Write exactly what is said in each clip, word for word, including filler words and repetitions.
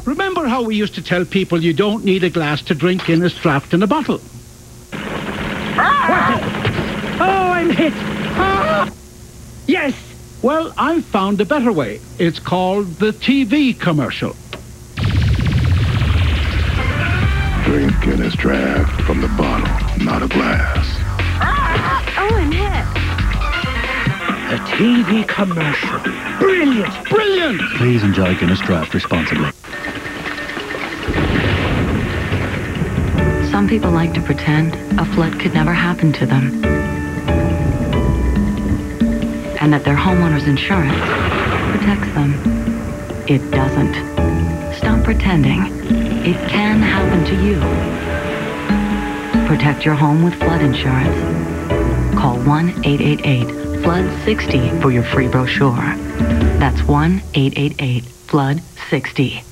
Remember how we used to tell people you don't need a glass to drink in as draft in a bottle? Ah! Oh, I'm hit! Ah! Yes! Well, I've found a better way. It's called the T V commercial. Drink in as draft from the bottle, not a glass. Ah! Oh, I'm hit. The T V commercial. Brilliant! Brilliant! Please enjoy Guinness Draft responsibly. Some people like to pretend a flood could never happen to them, and that their homeowner's insurance protects them. It doesn't. Stop pretending. It can happen to you. Protect your home with flood insurance. Call one eight eight eight flood sixty for your free brochure. That's one eight eight eight flood sixty.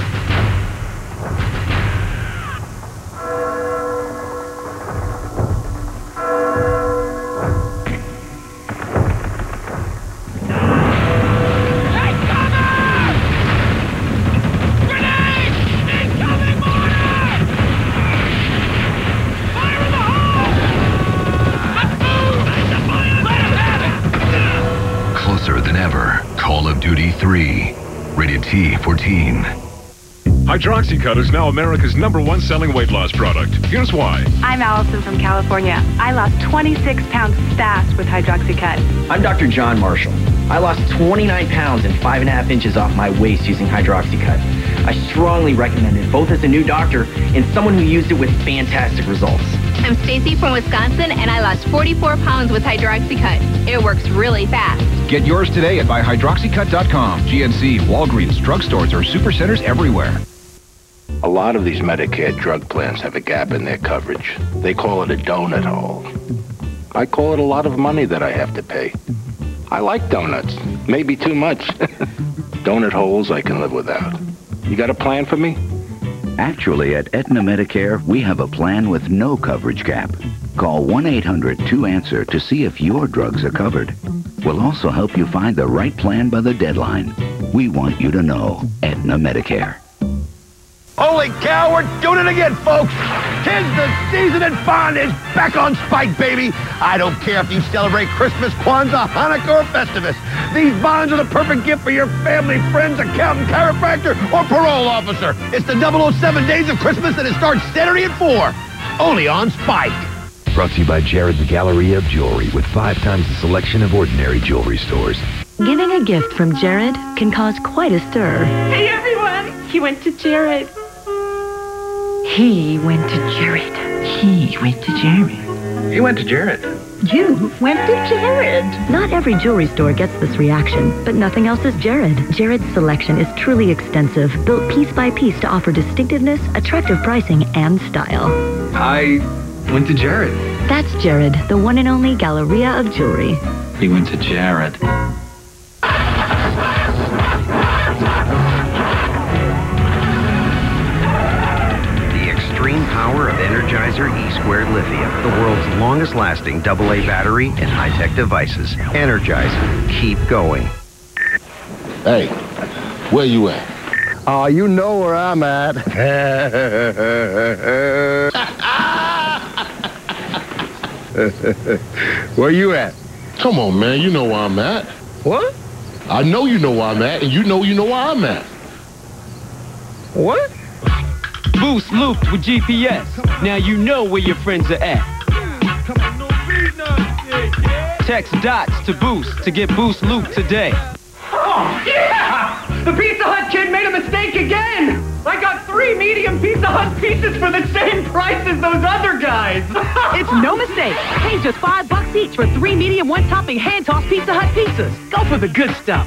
Than ever, Call of Duty three, rated T fourteen. Hydroxycut is now America's number one selling weight loss product. Here's why. I'm Allison from California. I lost twenty-six pounds fast with Hydroxycut. I'm Doctor John Marshall. I lost twenty-nine pounds and five and a half inches off my waist using Hydroxycut. I strongly recommend it, both as a new doctor and someone who used it with fantastic results. I'm Stacy from Wisconsin, and I lost forty-four pounds with Hydroxycut. It works really fast. Get yours today at buy hydroxycut dot com. G N C, Walgreens, drugstores, or supercenters everywhere. A lot of these Medicare drug plans have a gap in their coverage. They call it a donut hole. I call it a lot of money that I have to pay. I like donuts, maybe too much. Donut holes I can live without. You got a plan for me? Actually, at Aetna Medicare, we have a plan with no coverage gap. Call one eight hundred two answer to see if your drugs are covered. We'll also help you find the right plan by the deadline. We want you to know Aetna Medicare. Holy cow, we're doing it again, folks! 'Tis the season and fun is back on Spike, baby! I don't care if you celebrate Christmas, Kwanzaa, Hanukkah, or Festivus. These bonds are the perfect gift for your family, friends, accountant, chiropractor, or parole officer. It's the double oh seven days of Christmas, and it starts Saturday at four. Only on Spike. Brought to you by Jared, the Galleria of Jewelry, with five times the selection of ordinary jewelry stores. Giving a gift from Jared can cause quite a stir. Hey, everyone! He went to Jared. He went to Jared. He went to Jared. He went to Jared. You went to Jared. Not every jewelry store gets this reaction, but nothing else is Jared. Jared's selection is truly extensive, built piece by piece to offer distinctiveness, attractive pricing, and style. I went to Jared. That's Jared, the one and only Galleria of Jewelry. He went to Jared. Extreme power of Energizer E-Squared Lithium, the world's longest-lasting double A battery and high-tech devices. Energizer, keep going. Hey, where you at? Oh, uh, you know where I'm at. Where you at? Come on, man, you know where I'm at. What? I know you know where I'm at, and you know you know where I'm at. What? Boost looped with G P S. Now you know where your friends are at. Text dots to Boost to get Boost looped today. Oh, yeah! The Pizza Hut kid made a mistake again! I got three medium Pizza Hut pizzas for the same price as those other guys! It's no mistake. Pay just five bucks each for three medium one-topping hand-tossed Pizza Hut pizzas. Go for the good stuff.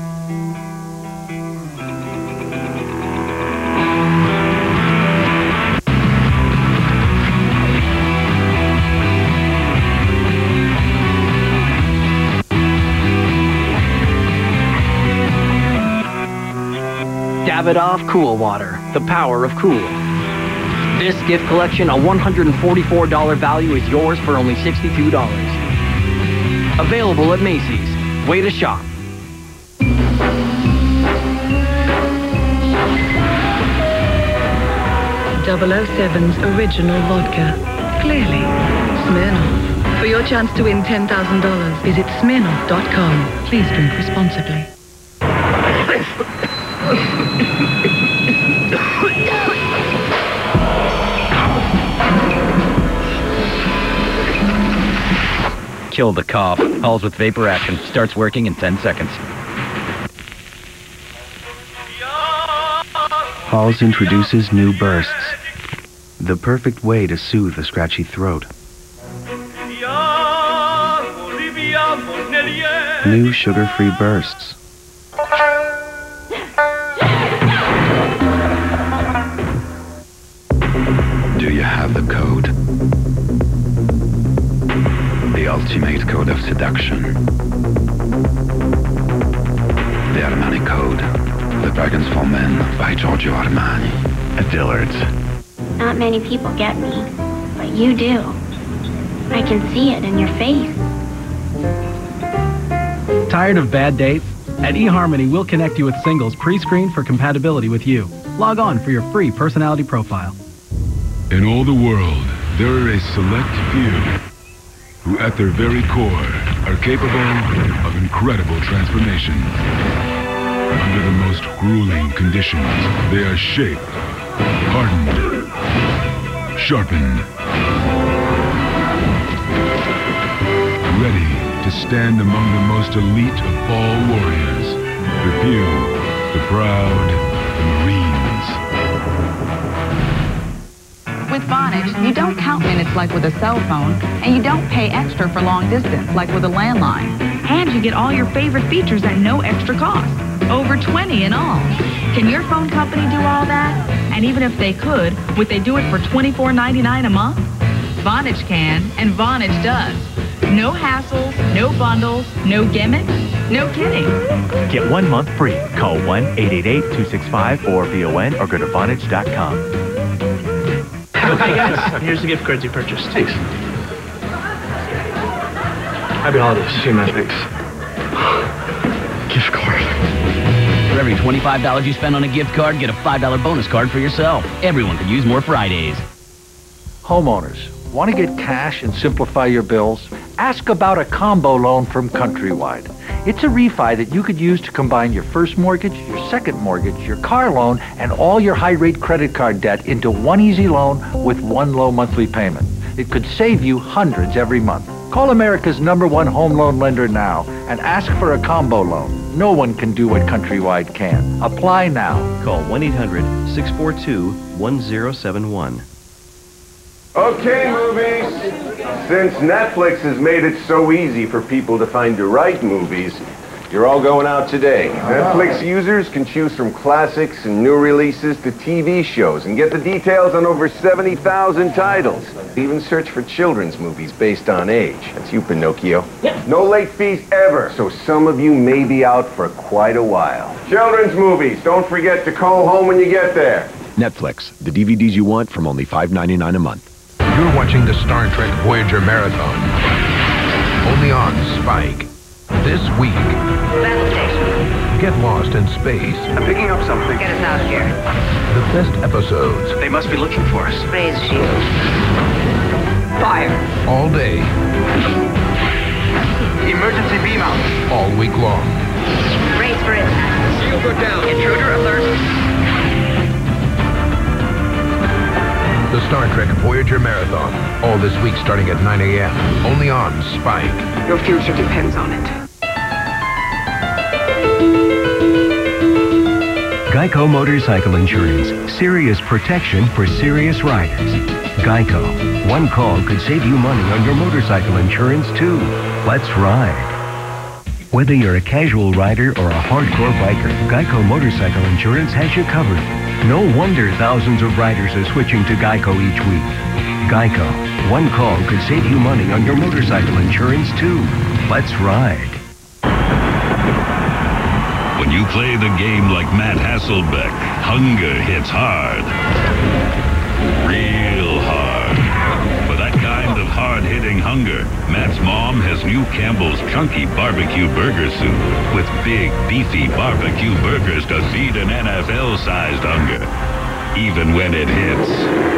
Davidoff Cool Water, the power of cool. This gift collection, a one hundred forty-four dollars value, is yours for only sixty-two dollars. Available at Macy's. Way to shop. double oh seven's original vodka. Clearly, Smirnoff. For your chance to win ten thousand dollars, visit Smirnoff dot com. Please drink responsibly. Kill the cough. Halls with vapor action. Starts working in ten seconds. Halls introduces new bursts. The perfect way to soothe a scratchy throat. New sugar-free bursts. Do you have the code? The ultimate code of seduction. The Armani Code. The Bargains for Men by Giorgio Armani at Dillard's. Not many people get me, but you do. I can see it in your face. Tired of bad dates? At eHarmony, we'll connect you with singles pre-screened for compatibility with you. Log on for your free personality profile. In all the world, there are a select few who at their very core are capable of incredible transformation. Under the most grueling conditions, they are shaped, hardened, sharpened, ready to stand among the most elite of all warriors, the few, the proud, the Marines. With Vonage, you don't count minutes like with a cell phone, and you don't pay extra for long distance like with a landline. And you get all your favorite features at no extra cost. Over twenty in all. Can your phone company do all that? And even if they could, would they do it for twenty-four ninety-nine a month? Vonage can, and Vonage does. No hassles, no bundles, no gimmicks, no kidding. Get one month free. Call one eight eight eight, two six five, four V O N or go to Vonage dot com. Okay, guys, here's the gift cards you purchased. Thanks. Happy holidays. See you, man. Thanks. Gift card. For every twenty-five dollars you spend on a gift card, get a five dollar bonus card for yourself. Everyone could use more Fridays. Homeowners, want to get cash and simplify your bills? Ask about a combo loan from Countrywide. It's a refi that you could use to combine your first mortgage, your second mortgage, your car loan, and all your high-rate credit card debt into one easy loan with one low monthly payment. It could save you hundreds every month. Call America's number one home loan lender now and ask for a combo loan. No one can do what Countrywide can. Apply now. Call one eight hundred, six four two, one zero seven one. Okay, movies. Since Netflix has made it so easy for people to find the right movies, you're all going out today. Netflix users can choose from classics and new releases to T V shows and get the details on over seventy thousand titles. Even search for children's movies based on age. That's you, Pinocchio. Yeah. No late fees ever, so some of you may be out for quite a while. Children's movies. Don't forget to call home when you get there. Netflix, the D V Ds you want from only five ninety-nine a month. You're watching the Star Trek Voyager Marathon. Only on Spike. This week. Battle station. Get lost in space. I'm picking up something. Get us out of here. The best episodes. They must be looking for us. Raise shield. Fire. All day. Emergency beam out. All week long. Race for impact. Shields are down. Intruder alert. The Star Trek Voyager Marathon. All this week starting at nine a m Only on Spike. Your future depends on it. Geico Motorcycle Insurance. Serious protection for serious riders. Geico. One call could save you money on your motorcycle insurance, too. Let's ride. Whether you're a casual rider or a hardcore biker, Geico Motorcycle Insurance has you covered. No wonder thousands of riders are switching to Geico each week. Geico. One call could save you money on your motorcycle insurance, too. Let's ride. When you play the game like Matt Hasselbeck, hunger hits hard. Real hard. For that kind of hard-hitting hunger, Matt's mom has new Campbell's Chunky Barbecue Burger Soup with big, beefy barbecue burgers to feed an N F L-sized hunger. even when it hits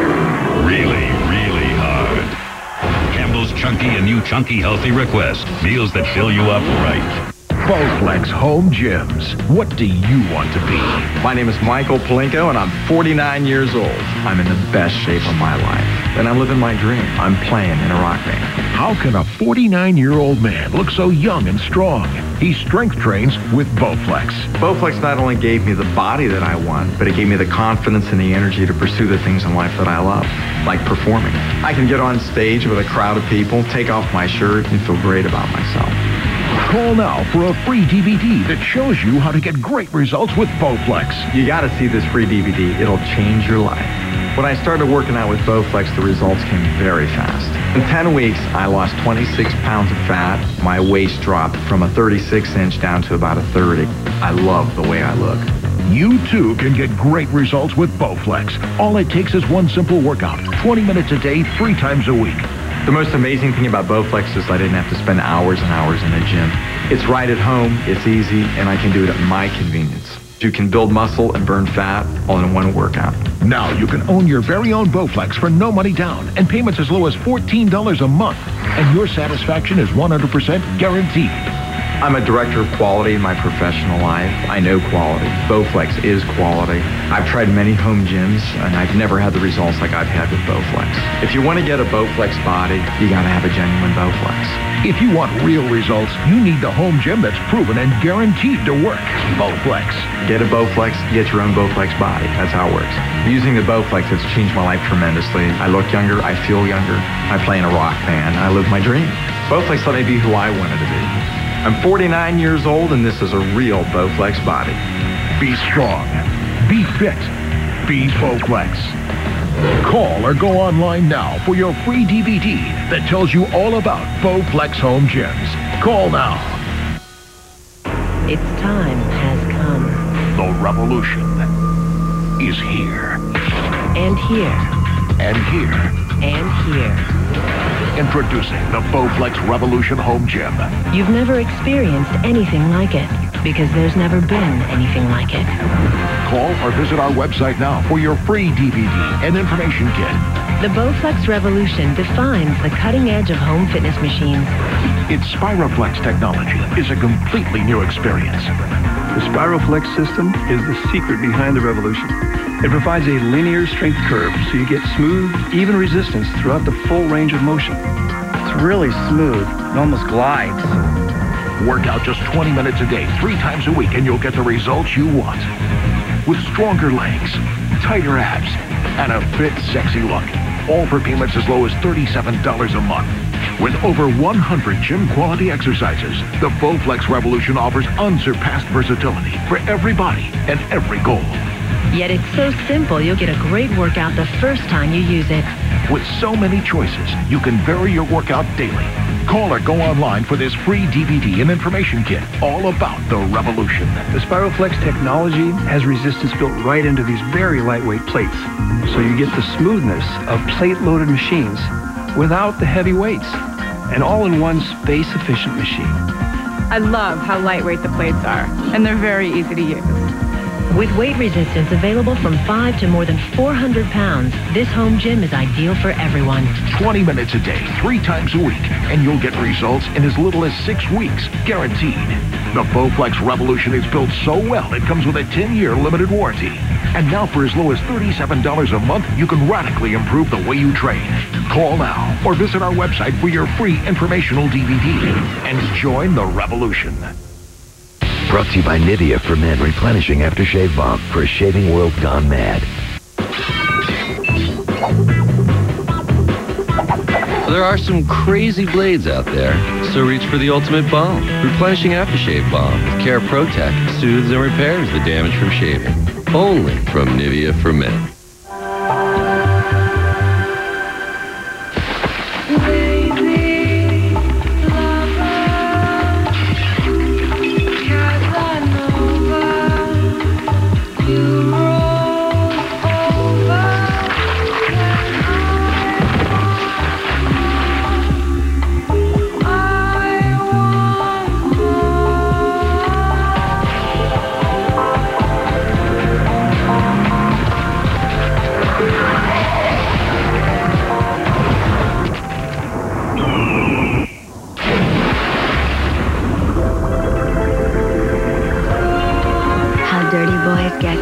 really, really hard. Campbell's Chunky and new Chunky Healthy Request. Meals that fill you up right. Bowflex Home Gyms. What do you want to be? My name is Michael Palinko, and I'm forty-nine years old. I'm in the best shape of my life, and I'm living my dream. I'm playing in a rock band. How can a forty-nine-year-old man look so young and strong? He strength trains with Bowflex. Bowflex not only gave me the body that I want, but it gave me the confidence and the energy to pursue the things in life that I love, like performing. I can get on stage with a crowd of people, take off my shirt, and feel great about myself. Call now for a free D V D that shows you how to get great results with Bowflex. You got to see this free D V D. It'll change your life. When I started working out with Bowflex, the results came very fast. In ten weeks, I lost twenty-six pounds of fat. My waist dropped from a thirty-six inch down to about a thirty. I love the way I look. You too can get great results with Bowflex. All it takes is one simple workout, twenty minutes a day, three times a week. The most amazing thing about Bowflex is I didn't have to spend hours and hours in the gym. It's right at home, it's easy, and I can do it at my convenience. You can build muscle and burn fat all in one workout. Now you can own your very own Bowflex for no money down and payments as low as fourteen dollars a month. And your satisfaction is one hundred percent guaranteed. I'm a director of quality in my professional life. I know quality. Bowflex is quality. I've tried many home gyms, and I've never had the results like I've had with Bowflex. If you want to get a Bowflex body, you got to have a genuine Bowflex. If you want real results, you need the home gym that's proven and guaranteed to work. Bowflex. Get a Bowflex, get your own Bowflex body. That's how it works. Using the Bowflex has changed my life tremendously. I look younger, I feel younger. I play in a rock band, I live my dream. Bowflex let me be who I wanted to be. I'm forty-nine years old, and this is a real Bowflex body. Be strong. Be fit. Be Bowflex. Call or go online now for your free D V D that tells you all about Bowflex Home Gyms. Call now. Its time has come. The revolution is here. And here. And here. And here. Introducing the Bowflex Revolution Home Gym. You've never experienced anything like it because there's never been anything like it. Call or visit our website now for your free D V D and information kit. The Bowflex Revolution defines the cutting edge of home fitness machines. Its Spiroflex technology is a completely new experience. The Spiroflex system is the secret behind the revolution. It provides a linear strength curve, so you get smooth, even resistance throughout the full range of motion. It's really smooth. It almost glides. Work out just twenty minutes a day, three times a week, and you'll get the results you want. With stronger legs, tighter abs, and a fit, sexy look. All for payments as low as thirty-seven dollars a month. With over one hundred gym-quality exercises, the Bowflex Revolution offers unsurpassed versatility for every body and every goal. Yet it's so simple, you'll get a great workout the first time you use it. With so many choices, you can vary your workout daily. Call or go online for this free D V D and information kit all about the revolution. The Spiroflex technology has resistance built right into these very lightweight plates. So you get the smoothness of plate-loaded machines without the heavy weights. An all-in-one space-efficient machine. I love how lightweight the plates are, and they're very easy to use. With weight resistance available from five to more than four hundred pounds, this home gym is ideal for everyone. twenty minutes a day, three times a week, and you'll get results in as little as six weeks, guaranteed. The Bowflex Revolution is built so well it comes with a ten-year limited warranty. And now for as low as thirty-seven dollars a month, you can radically improve the way you train. Call now or visit our website for your free informational D V D and join the revolution. Brought to you by Nivea for Men, replenishing aftershave balm for a shaving world gone mad. There are some crazy blades out there, so reach for the ultimate balm. Replenishing aftershave balm with Care Protect soothes and repairs the damage from shaving. Only from Nivea for Men.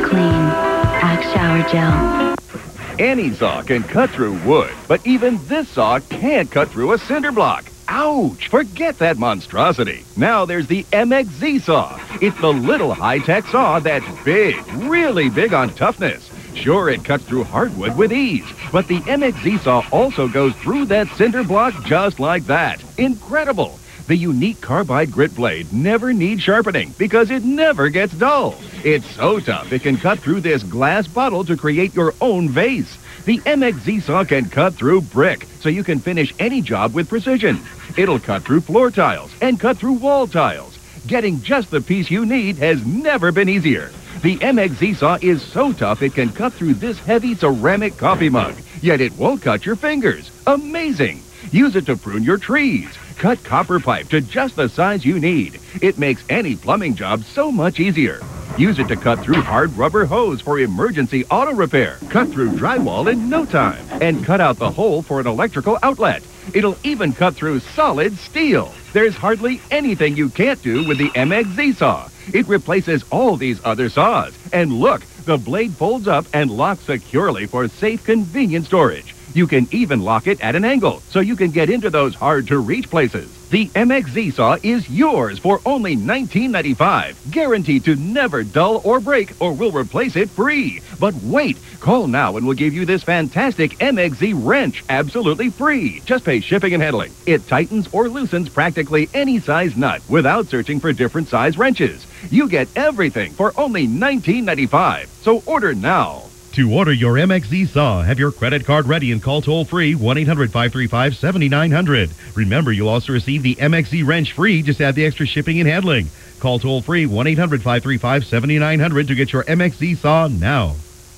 Clean Axe Shower Gel. Any saw can cut through wood, but even this saw can't cut through a cinder block. Ouch! Forget that monstrosity. Now there's the M X Z saw. It's the little high-tech saw that's big, really big on toughness. Sure, it cuts through hardwood with ease, but the M X Z saw also goes through that cinder block just like that. Incredible! The unique carbide grit blade never needs sharpening because it never gets dull. It's so tough it can cut through this glass bottle to create your own vase. The M X Z saw can cut through brick, so you can finish any job with precision. It'll cut through floor tiles and cut through wall tiles. Getting just the piece you need has never been easier. The M X Z saw is so tough it can cut through this heavy ceramic coffee mug, yet it won't cut your fingers. Amazing! Use it to prune your trees. Cut copper pipe to just the size you need. It makes any plumbing job so much easier. Use it to cut through hard rubber hose for emergency auto repair. Cut through drywall in no time. And cut out the hole for an electrical outlet. It'll even cut through solid steel. There's hardly anything you can't do with the M X Z saw. It replaces all these other saws. And look, the blade folds up and locks securely for safe, convenient storage. You can even lock it at an angle, so you can get into those hard-to-reach places. The M X Z saw is yours for only nineteen ninety-five dollars, guaranteed to never dull or break, or we'll replace it free. But wait, call now and we'll give you this fantastic M X Z wrench absolutely free. Just pay shipping and handling. It tightens or loosens practically any size nut without searching for different size wrenches. You get everything for only nineteen ninety-five dollars, so order now. To order your M X Z saw, have your credit card ready and call toll-free one eight hundred, five three five, seven nine zero zero. Remember, you'll also receive the M X Z wrench free. Just add the extra shipping and handling. Call toll-free one eight hundred, five three five, seven nine zero zero to get your M X Z saw now.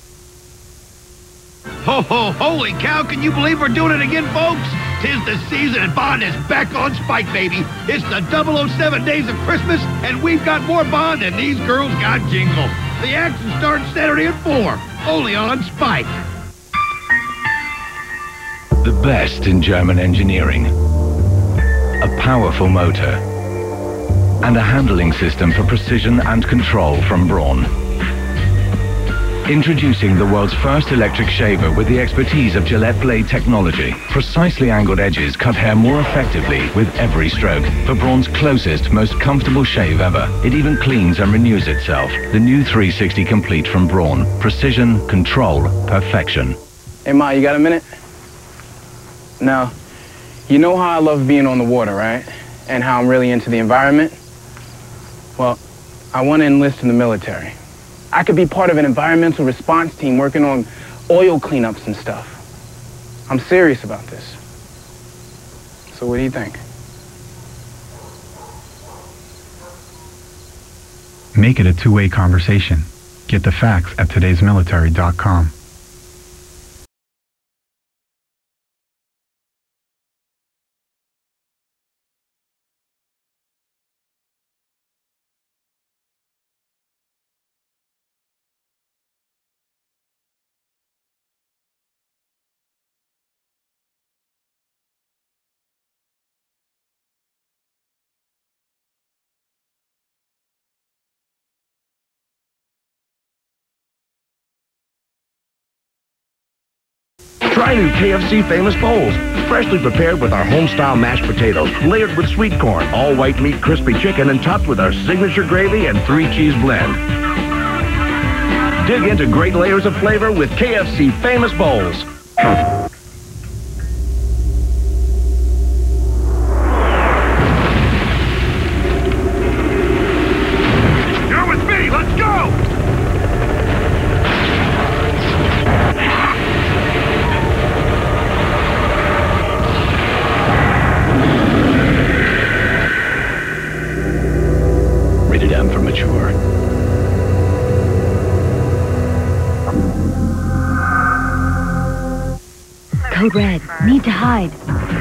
Ho, ho, holy cow, can you believe we're doing it again, folks? Tis the season and Bond is back on Spike, baby. It's the double oh seven days of Christmas, and we've got more Bond than these girls got jingle. The action starts Saturday at four, only on Spike. The best in German engineering. A powerful motor. And a handling system for precision and control from Braun. Introducing the world's first electric shaver with the expertise of Gillette blade technology. Precisely angled edges cut hair more effectively with every stroke. For Braun's closest, most comfortable shave ever. It even cleans and renews itself. The new three sixty Complete from Braun. Precision, control, perfection. Hey, Ma, you got a minute? Now, you know how I love being on the water, right? And how I'm really into the environment? Well, I want to enlist in the military. I could be part of an environmental response team working on oil cleanups and stuff. I'm serious about this. So what do you think? Make it a two-way conversation. Get the facts at todays military dot com. Try new K F C Famous Bowls. Freshly prepared with our home-style mashed potatoes, layered with sweet corn, all white meat crispy chicken, and topped with our signature gravy and three-cheese blend. Dig into great layers of flavor with K F C Famous Bowls. You're with me. Let's go! Rated M for mature. Code red. Need to hide.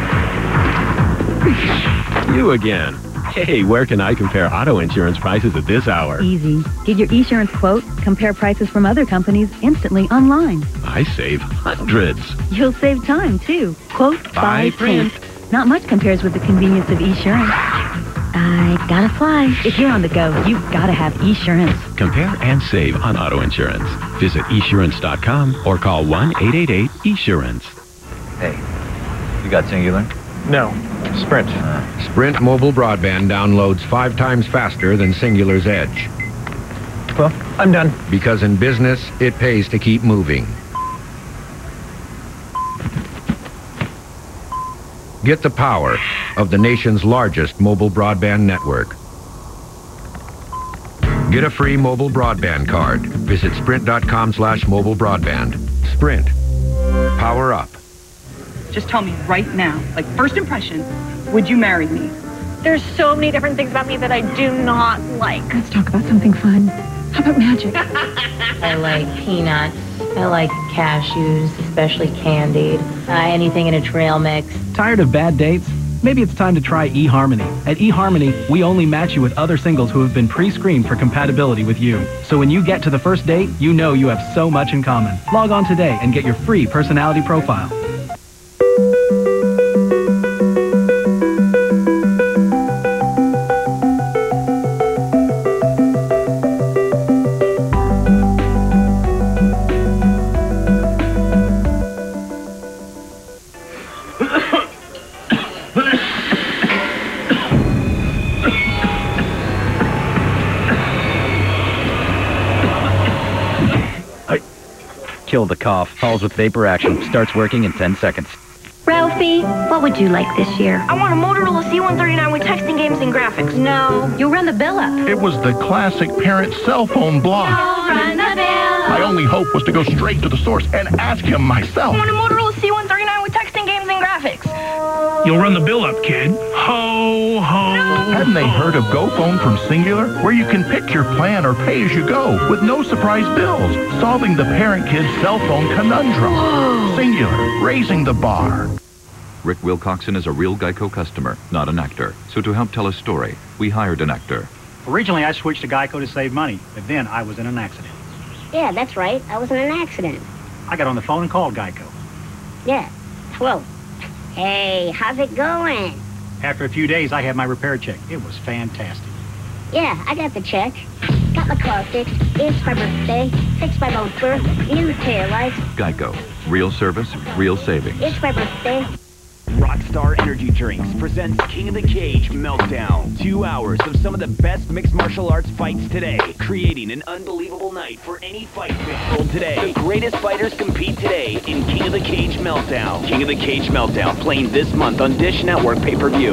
You again. Hey, where can I compare auto insurance prices at this hour? Easy. Get your Esurance quote, compare prices from other companies instantly online. I save hundreds. You'll save time, too. Quote, buy, print. Not much compares with the convenience of Esurance. I gotta fly. If you're on the go, you've gotta have eSurance. Compare and save on auto insurance. Visit esurance dot com or call one eight eight eight esurance. Hey, you got Singular? No, Sprint. Uh, Sprint mobile broadband downloads five times faster than Singular's Edge. Well, I'm done. Because in business, it pays to keep moving. Get the power of the nation's largest mobile broadband network. Get a free mobile broadband card. Visit sprint dot com slash mobile broadband. Sprint. Power up. Just tell me right now, like first impression, would you marry me? There's so many different things about me that I do not like. Let's talk about something fun. How about magic? I like peanuts. I like cashews, especially candied. Uh, anything in a trail mix. Tired of bad dates? Maybe it's time to try eHarmony. At eHarmony, we only match you with other singles who have been pre-screened for compatibility with you. So when you get to the first date, you know you have so much in common. Log on today and get your free personality profile. Kill the cough. Calls with vapor action. Starts working in ten seconds. Ralphie, what would you like this year? I want a Motorola C one thirty-nine with texting, games, and graphics. No, you'll run the bill up. It was the classic parent cell phone block. You'll run the bill up. My only hope was to go straight to the source and ask him myself. I want a Motorola C one thirty-nine with texting, games, and graphics. You'll run the bill up, kid. Ho, ho. No. Hadn't they heard of GoPhone from Singular? Where you can pick your plan or pay as you go with no surprise bills. Solving the parent-kid cell phone conundrum. Whoa. Singular, raising the bar. Rick Wilcoxon is a real Geico customer, not an actor. So to help tell a story, we hired an actor. Originally, I switched to Geico to save money, but then I was in an accident. Yeah, that's right. I was in an accident. I got on the phone and called Geico. Yeah. Well, hey, how's it going? After a few days, I had my repair check. It was fantastic. Yeah, I got the check. Got my car fixed. It's my birthday. Fixed my bumper. New taillights. Geico. Real service, real savings. It's my birthday. Rockstar Energy Drinks presents King of the Cage Meltdown. Two hours of some of the best mixed martial arts fights today, creating an unbelievable night for any fight fan world today. The greatest fighters compete today in King of the Cage Meltdown. King of the Cage Meltdown, playing this month on Dish Network pay-per-view.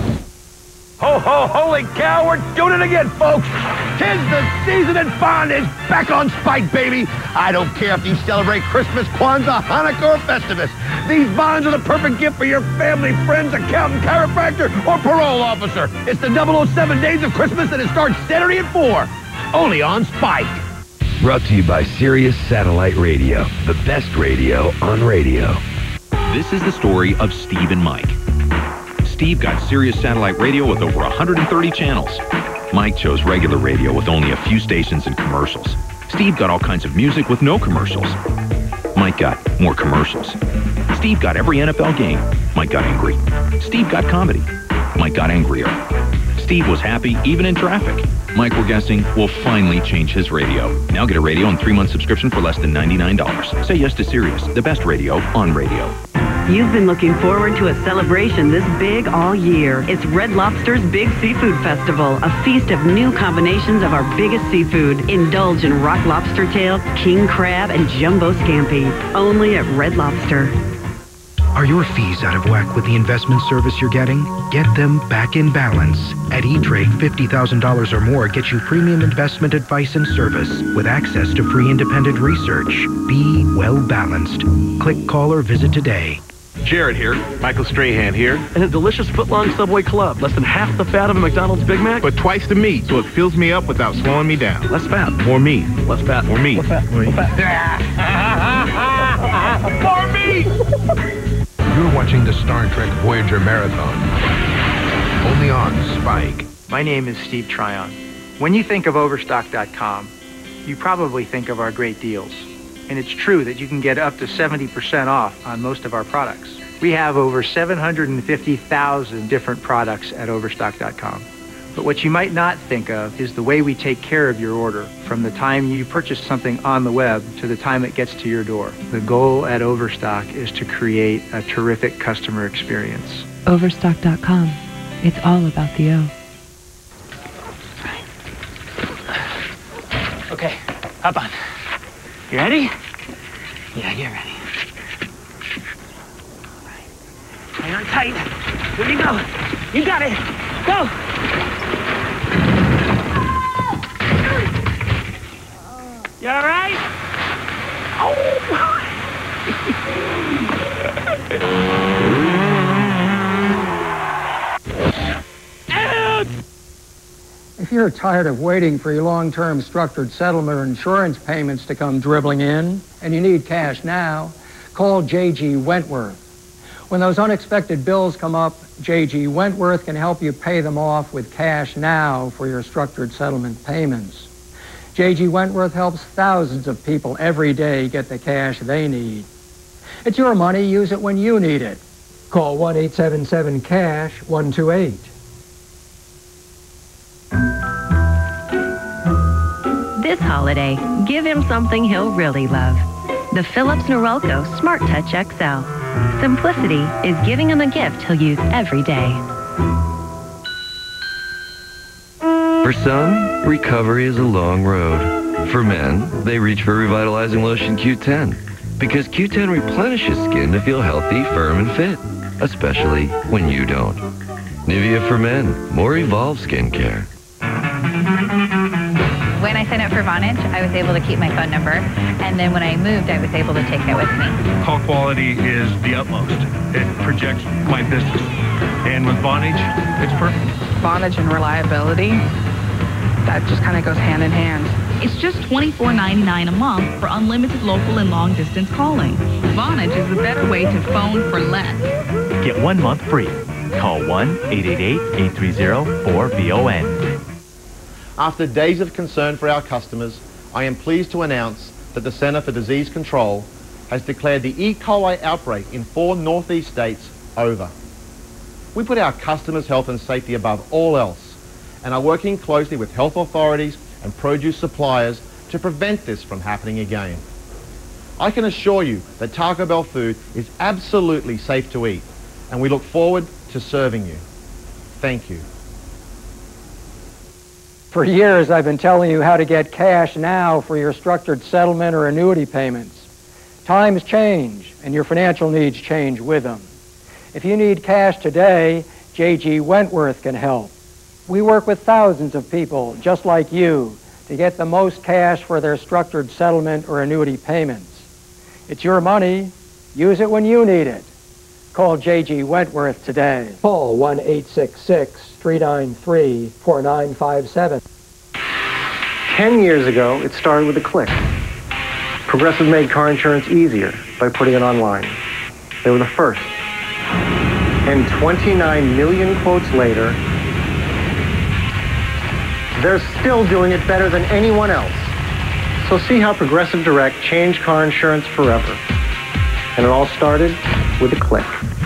Ho, ho, holy cow, we're doing it again, folks. Tis the season and Bond is back on Spike, baby. I don't care if you celebrate Christmas, Kwanzaa, Hanukkah, or Festivus. These bonds are the perfect gift for your family, friends, accountant, chiropractor, or parole officer. It's the double oh seven Days of Christmas, and it starts Saturday at four. Only on Spike. Brought to you by Sirius Satellite Radio, the best radio on radio. This is the story of Steve and Mike. Steve got Sirius Satellite Radio with over one hundred thirty channels. Mike chose regular radio with only a few stations and commercials. Steve got all kinds of music with no commercials. Mike got more commercials. Steve got every N F L game. Mike got angry. Steve got comedy. Mike got angrier. Steve was happy even in traffic. Mike, we're guessing, will finally change his radio. Now get a radio and three-month subscription for less than ninety-nine dollars. Say yes to Sirius, the best radio on radio. You've been looking forward to a celebration this big all year. It's Red Lobster's Big Seafood Festival, a feast of new combinations of our biggest seafood. Indulge in rock lobster tail, king crab, and jumbo scampi. Only at Red Lobster. Are your fees out of whack with the investment service you're getting? Get them back in balance. At E-Trade, fifty thousand dollars or more gets you premium investment advice and service with access to free independent research. Be well balanced. Click, call, or visit today. Jared here. Michael Strahan here. And a delicious foot-long Subway club. Less than half the fat of a McDonald's Big Mac. But twice the meat, so it fills me up without slowing me down. Less fat. More meat. Less fat. More meat. Less fat. More meat. More meat! You're watching the Star Trek Voyager Marathon. Only on Spike. My name is Steve Tryon. When you think of Overstock dot com, you probably think of our great deals. And it's true that you can get up to seventy percent off on most of our products. We have over seven hundred fifty thousand different products at Overstock dot com. But what you might not think of is the way we take care of your order, from the time you purchase something on the web to the time it gets to your door. The goal at Overstock is to create a terrific customer experience. Overstock dot com. It's all about the O. Okay, hop on. You ready? Yeah, you're ready. All right. Hang on tight. Here you go. You got it. Go! You all right? If you're tired of waiting for your long-term structured settlement or insurance payments to come dribbling in, and you need cash now, call J G Wentworth. When those unexpected bills come up, J G Wentworth can help you pay them off with cash now for your structured settlement payments. J G Wentworth helps thousands of people every day get the cash they need. It's your money. Use it when you need it. Call one eight seven seven cash one two eight. This holiday, give him something he'll really love. The Philips Norelco Smart Touch X L. Simplicity is giving him a gift he'll use every day. For some, recovery is a long road. For men, they reach for revitalizing lotion Q ten because Q ten replenishes skin to feel healthy, firm, and fit, especially when you don't. Nivea for men, more evolved skincare. When I signed up for Vonage, I was able to keep my phone number, and then when I moved, I was able to take that with me. Call quality is the utmost. It projects my business. And with Vonage, it's perfect. Vonage and reliability, that just kind of goes hand in hand. It's just twenty-four ninety-nine a month for unlimited local and long-distance calling. Vonage is the better way to phone for less. Get one month free. Call one eight eight eight, eight three zero, four V O N. After days of concern for our customers, I am pleased to announce that the Center for Disease Control has declared the E. coli outbreak in four Northeast states over. We put our customers' health and safety above all else and are working closely with health authorities and produce suppliers to prevent this from happening again. I can assure you that Taco Bell food is absolutely safe to eat, and we look forward to serving you. Thank you. For years, I've been telling you how to get cash now for your structured settlement or annuity payments. Times change, and your financial needs change with them. If you need cash today, J G Wentworth can help. We work with thousands of people just like you to get the most cash for their structured settlement or annuity payments. It's your money. Use it when you need it. Call J G Wentworth today. Call one eight six six, three nine three, four nine five seven. Ten years ago, it started with a click. Progressive made car insurance easier by putting it online. They were the first. And twenty-nine million quotes later, they're still doing it better than anyone else. So see how Progressive Direct changed car insurance forever. And it all started with a click.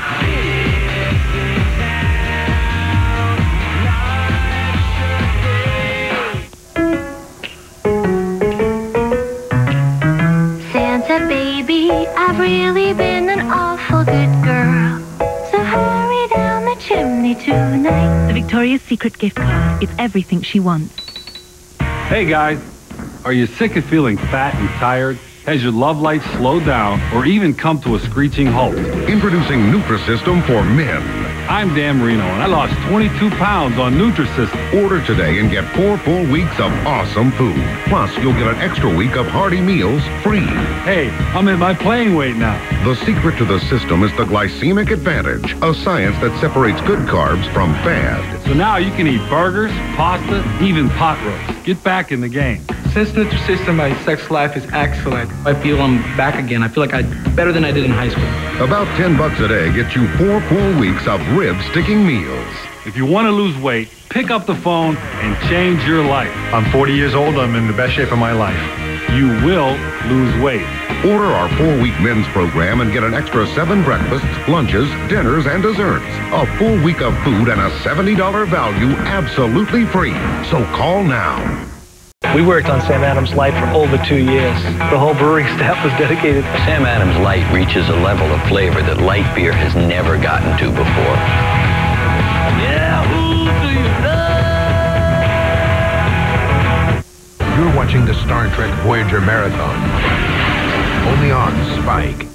Santa baby, I've really been an awful good girl. So hurry down the chimney tonight. The Victoria's Secret gift card. It's everything she wants. Hey guys, are you sick of feeling fat and tired? Has your love life slowed down or even come to a screeching halt? Introducing Nutrisystem for men. I'm Dan Marino, and I lost twenty-two pounds on Nutrisystem. Order today and get four full weeks of awesome food. Plus, you'll get an extra week of hearty meals free. Hey, I'm at my playing weight now. The secret to the system is the glycemic advantage, a science that separates good carbs from bad. So now you can eat burgers, pasta, even pot roast. Get back in the game. Since Nutrisystem, my sex life is excellent. I feel I'm back again. I feel like I better than I did in high school. About ten bucks a day gets you four full weeks of rib-sticking meals. If you want to lose weight, pick up the phone and change your life. I'm forty years old. I'm in the best shape of my life. you will lose weight. Order our four-week men's program and get an extra seven breakfasts, lunches, dinners, and desserts. A full week of food and a seventy dollars value absolutely free. So call now. We worked on Sam Adams Light for over two years. The whole brewing staff was dedicated. Sam Adams Light reaches a level of flavor that light beer has never gotten to before. Yeah, who do you love? You're watching the Star Trek Voyager Marathon. Only on Spike.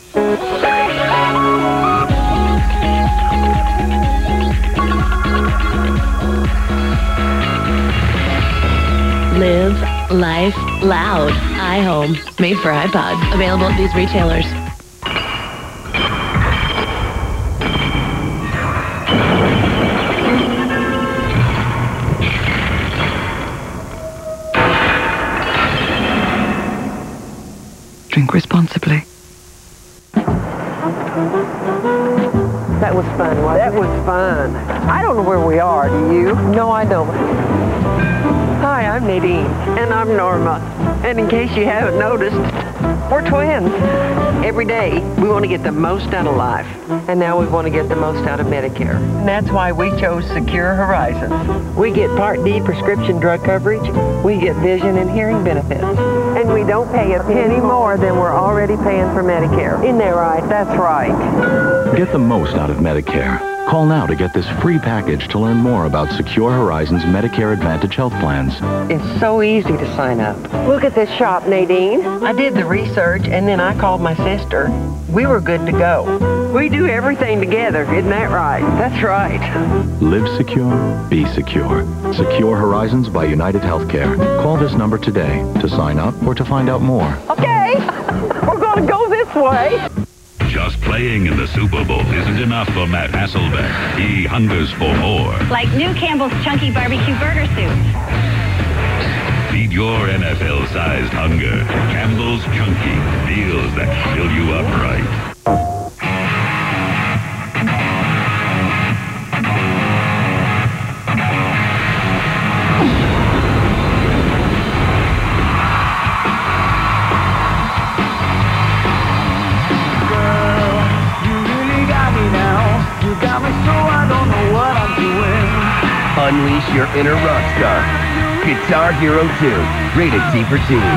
Live life loud. iHome, made for iPod. Available at these retailers. Drink responsibly. That was fun, wasn't it? That was fun. I don't know where we are, do you? No, I don't. Hi, I'm Nadine. And I'm Norma. And in case you haven't noticed, we're twins. Every day, we want to get the most out of life. And now we want to get the most out of Medicare. And that's why we chose Secure Horizons. We get Part D prescription drug coverage. We get vision and hearing benefits. And we don't pay a penny more than we're already paying for Medicare. Isn't that right? That's right. Get the most out of Medicare. Call now to get this free package to learn more about Secure Horizons Medicare Advantage health plans. It's so easy to sign up. Look at this shop, Nadine. I did the research, and then I called my sister. We were good to go. We do everything together, isn't that right? That's right. Live secure, be secure. Secure Horizons by United Healthcare. Call this number today to sign up or to find out more. Okay, we're going to go this way. Just playing in the Super Bowl isn't enough for Matt Hasselbeck. He hungers for more. Like new Campbell's Chunky Barbecue Burger Soup. Feed your N F L-sized hunger. Campbell's Chunky. Meals that fill you up right. Unleash your inner rock star. Guitar Hero two. Rated T for Teen.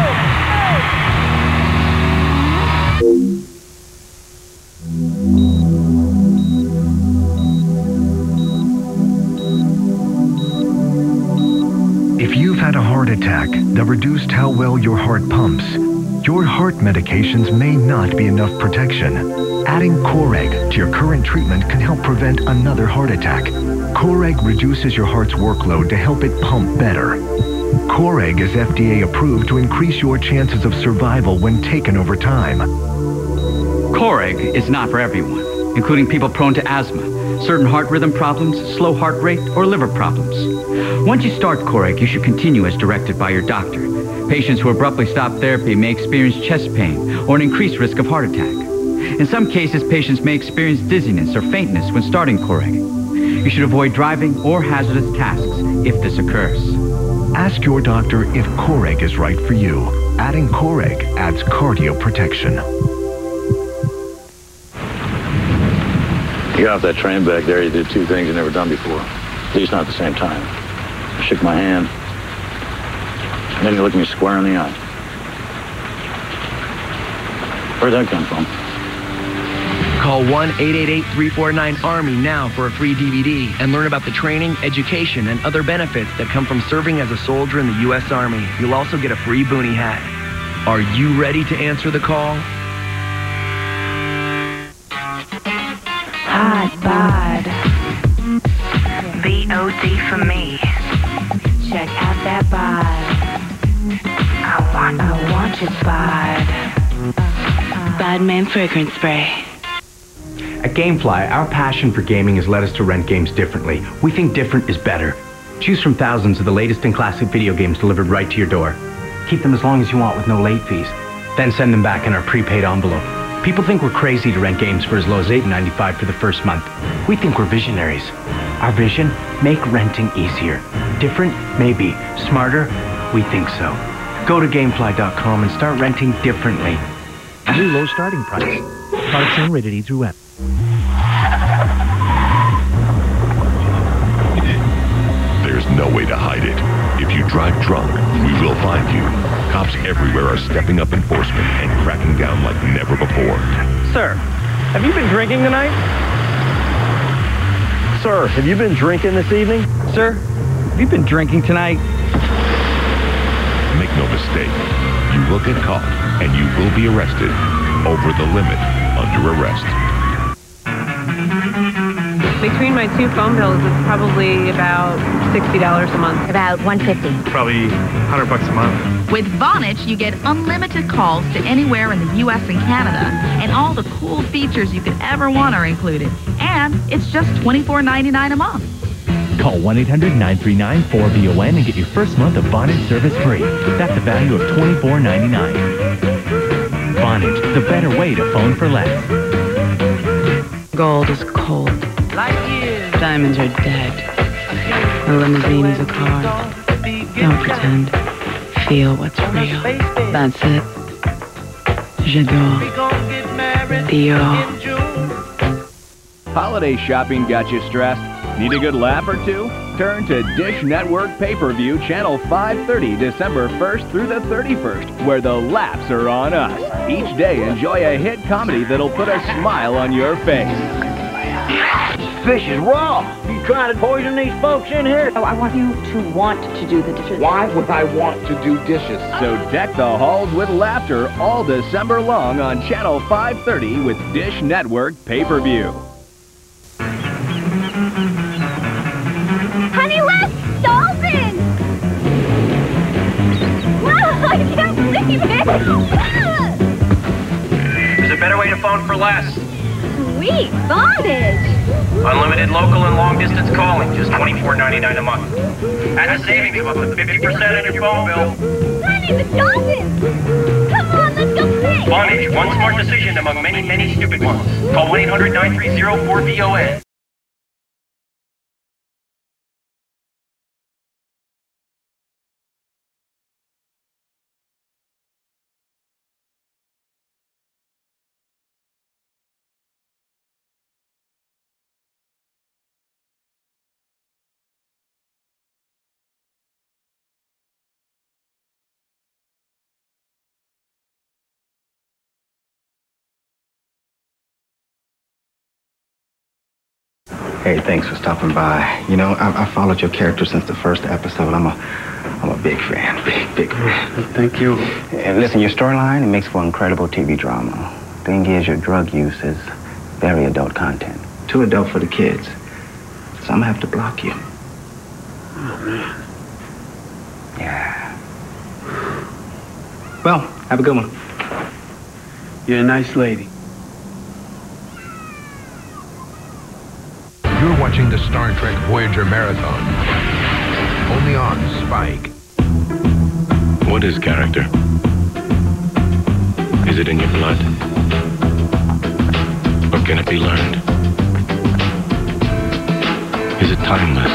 If you've had a heart attack that reduced how well your heart pumps, your heart medications may not be enough protection. Adding Coreg to your current treatment can help prevent another heart attack. Coreg reduces your heart's workload to help it pump better. Coreg is F D A approved to increase your chances of survival when taken over time. Coreg is not for everyone, including people prone to asthma, certain heart rhythm problems, slow heart rate, or liver problems. Once you start Coreg, you should continue as directed by your doctor. Patients who abruptly stop therapy may experience chest pain or an increased risk of heart attack. In some cases, patients may experience dizziness or faintness when starting Coreg. You should avoid driving or hazardous tasks if this occurs. Ask your doctor if Coreg is right for you. Adding Coreg adds cardio protection. You got off that train back there, you did two things you've never done before. At least not at the same time. You shook my hand, and then you looked me square in the eye. Where'd that come from? Call one eight eight eight, three four nine, ARMY now for a free D V D and learn about the training, education, and other benefits that come from serving as a soldier in the U S Army. You'll also get a free boonie hat. Are you ready to answer the call? Hot bod. V O D for me. Check out that bod. I want, I want your bod. Bodman Fragrance Spray. At Gamefly, our passion for gaming has led us to rent games differently. We think different is better. Choose from thousands of the latest and classic video games delivered right to your door. Keep them as long as you want with no late fees. Then send them back in our prepaid envelope. People think we're crazy to rent games for as low as eight ninety-five for the first month. We think we're visionaries. Our vision? Make renting easier. Different? Maybe. Smarter? We think so. Go to Gamefly dot com and start renting differently. New low starting price. Product shown rated E through F. There's no way to hide it. If you drive drunk, we will find you. Cops everywhere are stepping up enforcement and cracking down like never before. Sir, have you been drinking tonight? Sir, have you been drinking this evening? Sir, have you been drinking tonight? Make no mistake, you will get caught and you will be arrested. Over the limit, under arrest. Between my two phone bills, it's probably about sixty dollars a month. About one hundred fifty dollars. Probably one hundred bucks a month. With Vonage, you get unlimited calls to anywhere in the U S and Canada, and all the cool features you could ever want are included. And it's just twenty-four ninety-nine a month. Call one eight hundred nine three nine four V O N and get your first month of Vonage service free. That's the value of twenty-four ninety-nine. Vonage, the better way to phone for less. Gold is cold. Diamonds are dead. A limousine is a car. Don't pretend. Feel what's real. That's it. J'adore. Dior. Holiday shopping got you stressed? Need a good laugh or two? Turn to Dish Network Pay-Per-View Channel five thirty December first through the thirty-first, where the laughs are on us. Each day, enjoy a hit comedy that'll put a smile on your face. Fish is raw. You trying to poison these folks in here? Oh, I want you to want to do the dishes. Why would I want to do dishes? So deck the halls with laughter all December long on Channel five thirty with Dish Network Pay-Per-View. Honey, let's dolphins! Wow, I can't believe it! There's a better way to phone for less. Sweet, bondage! Unlimited local and long-distance calling, just twenty-four ninety-nine a month. That's a savings of up to fifty percent on your phone bill. Honey, the dolphins! Come on, let's go fish! Bondage, one smart decision among many, many stupid ones. Call one eight hundred nine three zero four V O N. Hey, thanks for stopping by. You know, I, I followed your character since the first episode. I'm a, I'm a big fan, big, big fan. Thank you. And listen, your storyline, it makes for incredible T V drama. Thing is, your drug use is very adult content. Too adult for the kids. So I'm gonna have to block you. Oh, man. Yeah. Well, have a good one. You're a nice lady. You're watching the Star Trek Voyager Marathon. Only on Spike. What is character? Is it in your blood? Or can it be learned? Is it timeless?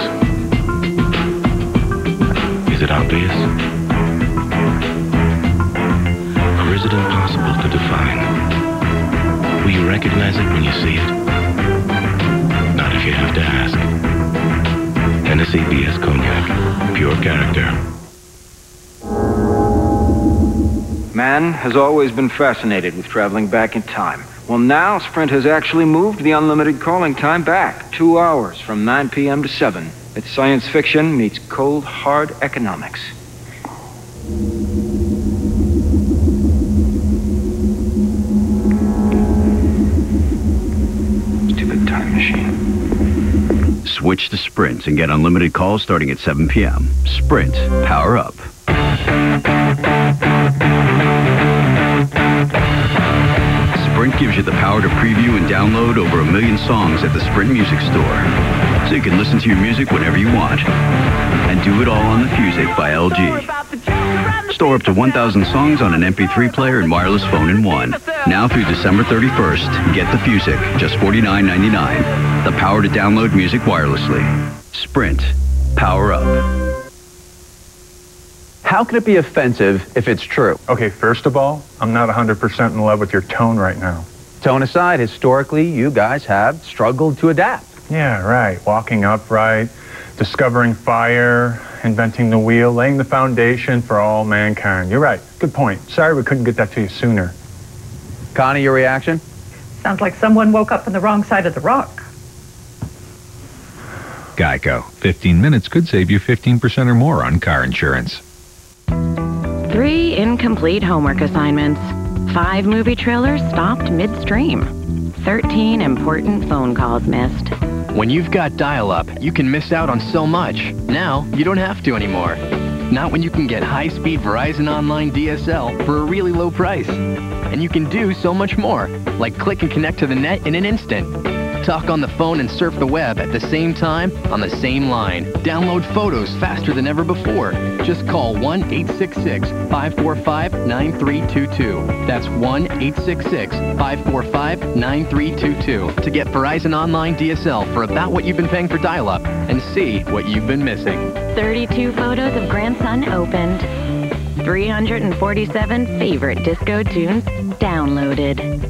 Is it obvious? Or is it impossible to define? Will you recognize it when you see it? Not if you have to ask. Tennessee B S Cognac. Pure character. Man has always been fascinated with traveling back in time. Well, now Sprint has actually moved the unlimited calling time back two hours from nine p m to seven. It's science fiction meets cold, hard economics. Stupid time machine. Switch to Sprint and get unlimited calls starting at seven p m Sprint, power up. Sprint gives you the power to preview and download over a million songs at the Sprint Music Store. So you can listen to your music whenever you want. And do it all on the Fusic by L G. Store up to one thousand songs on an M P three player and wireless phone in one. Now through December thirty-first, get the Fusic, just forty-nine ninety-nine. The power to download music wirelessly. Sprint, power up. How can it be offensive if it's true? Okay, first of all, I'm not one hundred percent in love with your tone right now. Tone aside, historically, you guys have struggled to adapt. Yeah, right. Walking upright, discovering fire, inventing the wheel, laying the foundation for all mankind. You're right. Good point. Sorry we couldn't get that to you sooner. Connie, your reaction? Sounds like someone woke up on the wrong side of the rock. Geico. fifteen minutes could save you fifteen percent or more on car insurance. Three incomplete homework assignments. Five movie trailers stopped midstream. Thirteen important phone calls missed. When you've got dial-up, you can miss out on so much. Now, you don't have to anymore. Not when you can get high-speed Verizon Online D S L for a really low price. And you can do so much more, like click and connect to the net in an instant. Talk on the phone and surf the web at the same time on the same line. Download photos faster than ever before. Just call one eight six six, five four five, nine three two two. That's one eight six six, five four five, nine three two two to get Verizon Online D S L for about what you've been paying for dial-up and see what you've been missing. thirty-two photos of grandson opened. three hundred forty-seven favorite disco tunes downloaded.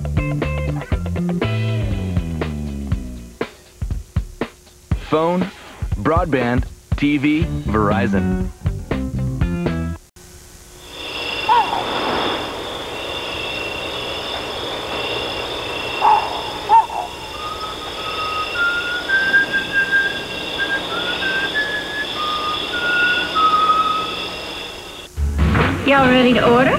Phone, broadband, T V, Verizon. Y'all ready to order?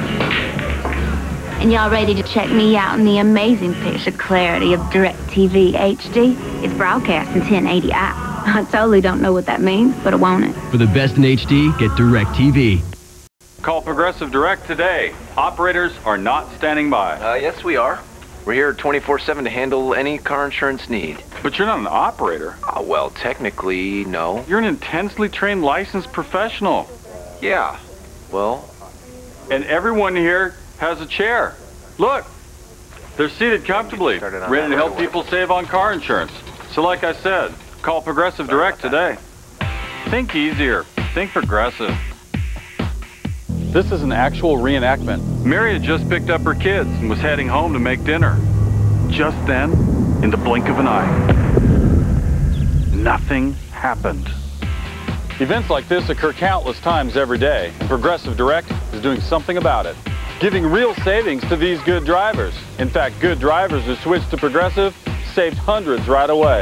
And y'all ready to check me out in the amazing picture clarity of DirecTV H D? It's broadcast in ten eighty i. I totally don't know what that means, but I want it. For the best in H D, get DirecTV. Call Progressive Direct today. Operators are not standing by. Uh, yes, we are. We're here twenty-four seven to handle any car insurance need. But you're not an operator. Uh, well, technically, no. You're an intensely trained licensed professional. Yeah. Well... And everyone here has a chair. Look, they're seated comfortably, ready to help people save on car insurance. So like I said, call Progressive Direct today. Think easier. Think Progressive. This is an actual reenactment. Mary had just picked up her kids and was heading home to make dinner. Just then, in the blink of an eye, nothing happened. Events like this occur countless times every day, and Progressive Direct is doing something about it, giving real savings to these good drivers. In fact, good drivers who switched to Progressive saved hundreds right away.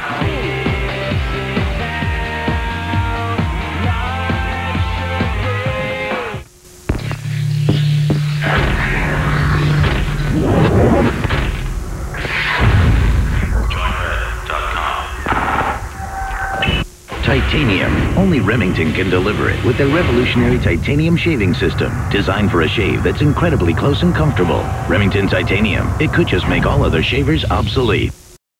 Titanium. Only Remington can deliver it with their revolutionary titanium shaving system, designed for a shave that's incredibly close and comfortable. Remington Titanium. It could just make all other shavers obsolete.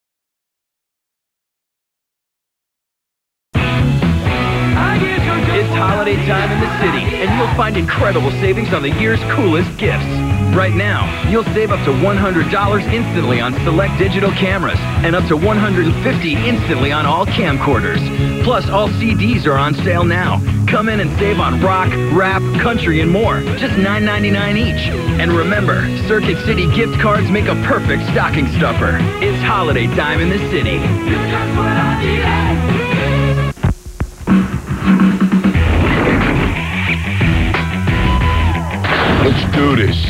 It's holiday time in the city, and you'll find incredible savings on the year's coolest gifts. Right now, you'll save up to one hundred dollars instantly on select digital cameras and up to one hundred fifty dollars instantly on all camcorders. Plus, all C Ds are on sale now. Come in and save on rock, rap, country, and more. Just nine ninety-nine each. And remember, Circuit City gift cards make a perfect stocking stuffer. It's holiday time in the city. Let's do this.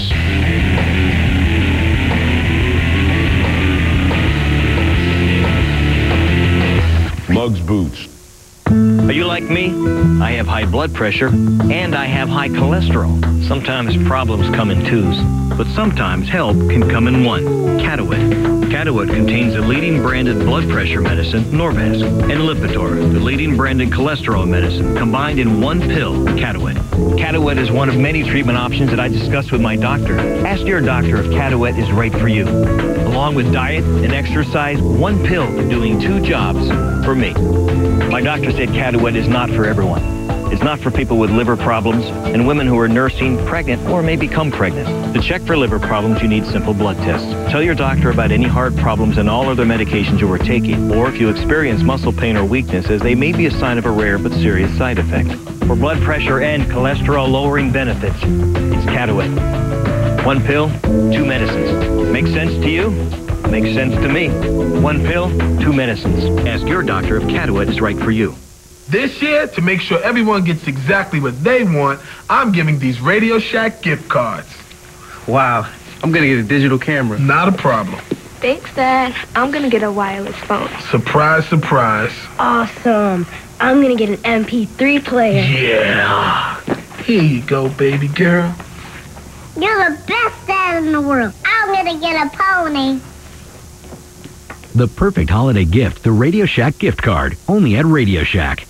Muggs Boots. Are you like me? I have high blood pressure, and I have high cholesterol. Sometimes problems come in twos, but sometimes help can come in one. Catawit. Catawit contains the leading branded blood pressure medicine, Norvasc, and Lipitor, the leading branded cholesterol medicine, combined in one pill, Catawit. Catawit is one of many treatment options that I discussed with my doctor. Ask your doctor if Catawit is right for you. Along with diet and exercise, one pill doing two jobs for me. My doctor said Catawit is not for everyone. It's not for people with liver problems and women who are nursing, pregnant, or may become pregnant. To check for liver problems, you need simple blood tests. Tell your doctor about any heart problems and all other medications you are taking, or if you experience muscle pain or weakness, as they may be a sign of a rare but serious side effect. For blood pressure and cholesterol-lowering benefits, it's Cataway. One pill, two medicines. Makes sense to you? Makes sense to me. One pill, two medicines. Ask your doctor if Cataway is right for you. This year, to make sure everyone gets exactly what they want, I'm giving these Radio Shack gift cards. Wow, I'm gonna get a digital camera. Not a problem. Thanks, Dad. I'm gonna get a wireless phone. Surprise, surprise. Awesome. I'm gonna get an M P three player. Yeah. Here you go, baby girl. You're the best dad in the world. I'm gonna get a pony. The perfect holiday gift, the Radio Shack gift card, only at Radio Shack.